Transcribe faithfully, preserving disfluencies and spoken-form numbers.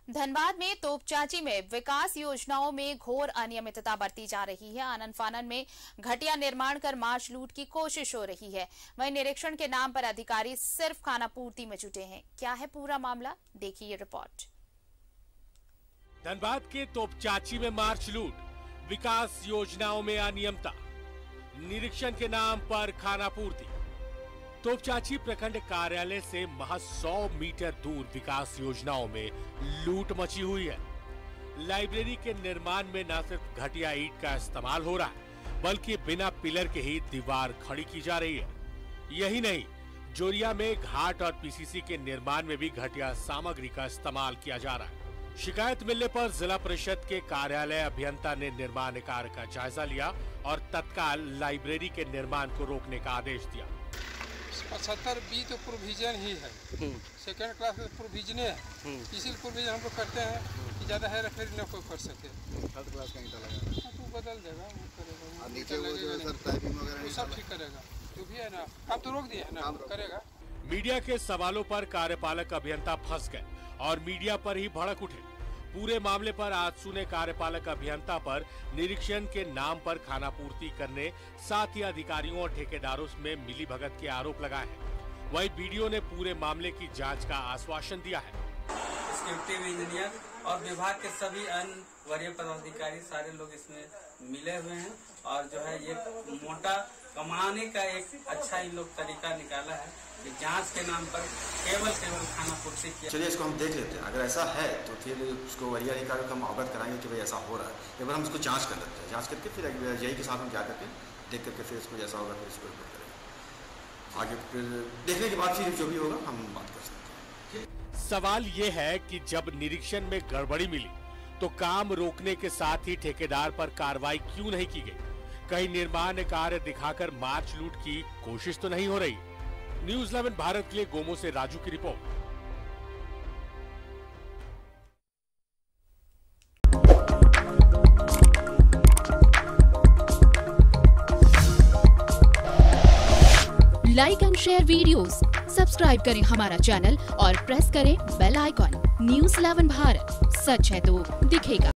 धनबाद में तोपचांची में विकास योजनाओं में घोर अनियमितता बरती जा रही है। आनन फानन में घटिया निर्माण कर मार्च लूट की कोशिश हो रही है। वहीं निरीक्षण के नाम पर अधिकारी सिर्फ खानापूर्ति में जुटे हैं। क्या है पूरा मामला, देखिए ये रिपोर्ट। धनबाद के तोपचांची में मार्च लूट, विकास योजनाओं में अनियमितता, निरीक्षण के नाम पर खानापूर्ति। तोपचांची प्रखंड कार्यालय से महज सौ मीटर दूर विकास योजनाओं में लूट मची हुई है। लाइब्रेरी के निर्माण में न सिर्फ घटिया ईंट का इस्तेमाल हो रहा है, बल्कि बिना पिलर के ही दीवार खड़ी की जा रही है। यही नहीं, जोरिया में घाट और पीसीसी के निर्माण में भी घटिया सामग्री का इस्तेमाल किया जा रहा है। शिकायत मिलने पर जिला परिषद के कार्यालय अभियंता ने निर्माण कार्य का जायजा लिया और तत्काल लाइब्रेरी के निर्माण को रोकने का आदेश दिया। पचहत्तर बी तो प्रोविजन ही है, सेकेंड क्लास में प्रोविजन है, इसी प्रोविजन हम लोग करते हैं कि ज्यादा है फिर न कोई कर सके। थर्ड क्लास का ईंटा लगा तो बदल देगा, वो करेगा, और नीचे वो जो है सर टाइपिंग वगैरह वो सब ठीक करेगा, जो भी है ना काम तो रोक दिया है ना, करेगा। मीडिया के सवालों पर कार्यपालक अभियंता फंस गए और मीडिया पर ही भड़क उठे। पूरे मामले पर आज सुने कार्यपालक अभियंता पर निरीक्षण के नाम पर खानापूर्ति करने, साथ ही अधिकारियों और ठेकेदारों में मिलीभगत के आरोप लगाए हैं। वहीं बीडीओ ने पूरे मामले की जांच का आश्वासन दिया है। एक्जीक्यूटिव इंजीनियर और विभाग के सभी अन्य वरीय पदाधिकारी सारे लोग इसमें मिले हुए हैं और जो है ये मोटा कमाने का एक अच्छा इन लोग तरीका निकाला है कि जांच के नाम पर केवल केवल खानापूर्ति किया। चलिए इसको हम देख लेते हैं, अगर ऐसा है तो फिर उसको वरीय अधिकारियों को हम अवगत कराएंगे कि भाई ऐसा हो रहा है। एक बार हम इसको जांच कर लेते हैं, जांच करके फिर यही के साथ हम क्या करते हैं देख करके फिर इसको जैसा होगा फिर इसको रिपोर्ट करेंगे। आगे फिर देखने के बाद फिर जो भी होगा हम बात कर सकते हैं। सवाल ये है कि जब निरीक्षण में गड़बड़ी मिली तो काम रोकने के साथ ही ठेकेदार पर कार्रवाई क्यों नहीं की गई? कहीं निर्माण कार्य दिखाकर मार्च लूट की कोशिश तो नहीं हो रही? न्यूज़ इलेवन भारत के लिए गोमो से राजू की report. Like and share videos, subscribe करें हमारा चैनल और प्रेस करें bell icon. News Eleven Bharat, सच है तो दिखेगा।